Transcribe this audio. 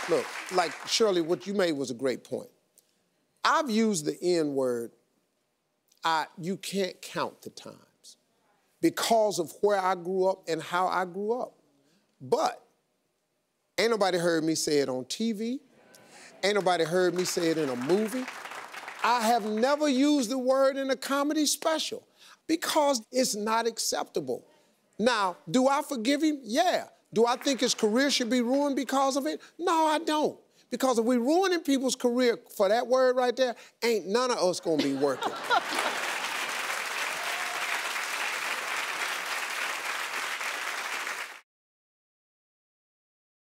Look, like, Shirley, what you made was a great point. I've used the N-word, you can't count the times because of where I grew up and how I grew up. But ain't nobody heard me say it on TV. Ain't nobody heard me say it in a movie. I have never used the word in a comedy special because it's not acceptable. Now, do I forgive him? Yeah. Do I think his career should be ruined because of it? No, I don't. Because if we're ruining people's career for that word right there, ain't none of us gonna be working.